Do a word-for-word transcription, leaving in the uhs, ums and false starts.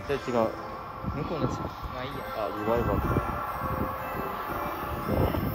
対違う。 向こうのちまあいいや。 あ、リバイバル。